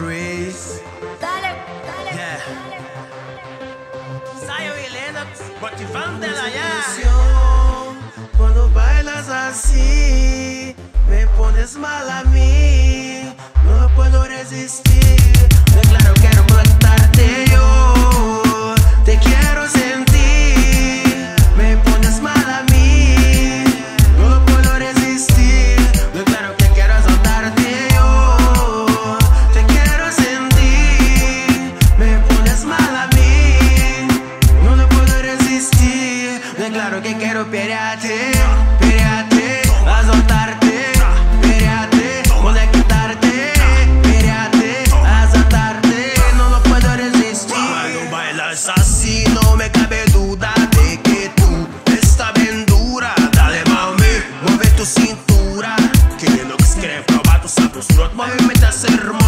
Chris. Dale, dale, Yeah. dale. Zion y Lennox, motivándela ya. Cuando bailas así, me pones mal a mí. No lo puedo resistir. Declaro, quiero contarte yo. Te quiero sentir. Me pones mal a mí. No lo puedo resistir. Declaro que quiero soltarte yo. Te quiero sentir. Me pones mal a mí. No lo puedo resistir. Declaro que quiero pelearte, pelearte, a soltarte, pelearte, conectarte, pelearte, a soltarte. No lo puedo resistir. Cuando bailas así no me cabe duda de que tú estás bien dura. Dale mami, mueve tu cintura. Queriendo que escreva, probar tus sapos, movimiento es hermoso.